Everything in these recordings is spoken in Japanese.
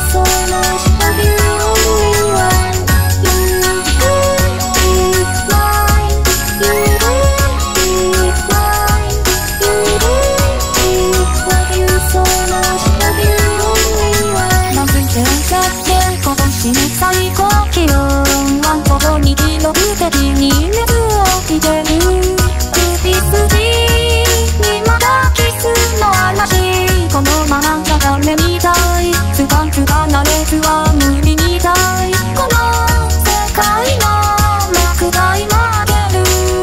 so much, love you only one. You be mine, you be mine, you be love you so much, love you only one. 何分経って今年の最高気温は午後に記録的に熱を帯びてる。首筋にまだキスの嵐、このままじゃダメみたい。スパンク離れずは無理みたい。この世界の幕が今出る。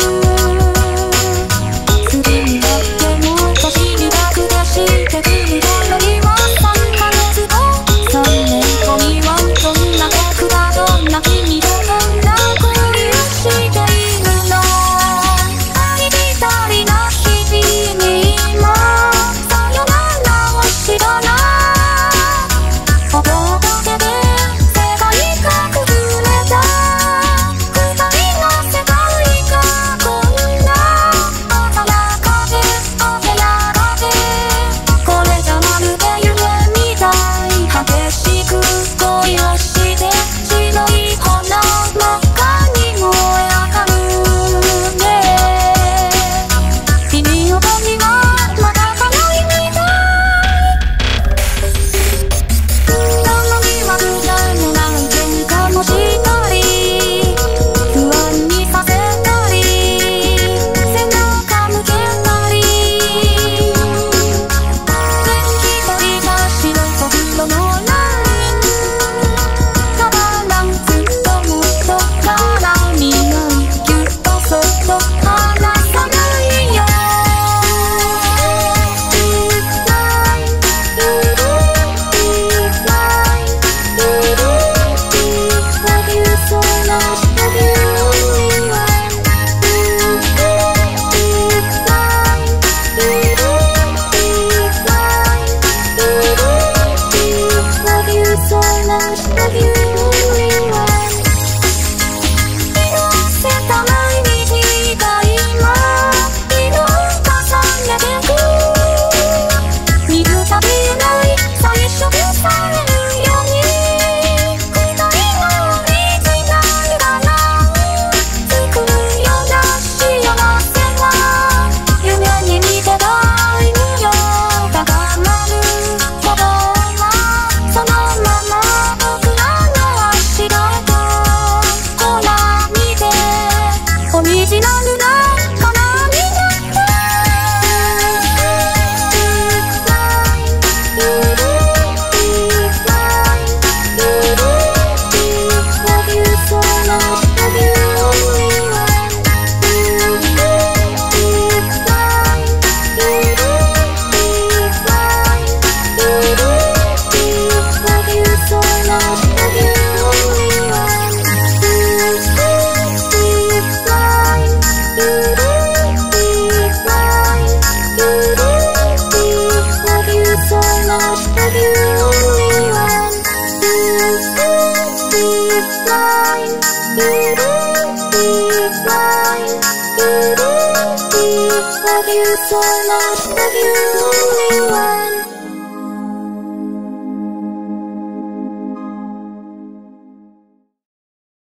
好きになってもっと知りたくてしてくる頃には3ヶ月後、3年後にはどんな僕がどんな君とどんな恋をしているの。ありきたりな日々に今さよならを知らない。ほぼだけで世界が崩れた。二人の世界がこんな鮮やかで鮮やかで、これじゃまるで夢みたい。激しく恋をして白い炎真っ赤に燃え上がるね。君の恋はまだ早いみたい。なのにはくだらない喧嘩もしたり、不安にさせたり、背中向けたり、一人が白い心のライン、ただなんずっともっと絡みない、ぎゅっとそっと離さないよ。Love you so much, love you only one. Love you so much, love you only one. 色あせた毎日が今色を重ねてく。水たびえない最初でされるように、二人のオリジナルが作るような幸せは夢に見てたいのよ。高まる鼓動はそのまま僕らの足だと、ほら見てオリジナルなカラーになった。Love you so much, love you only one. Love you so much, love you only one. Love you so much, love you only one. Love you so much, love you only one.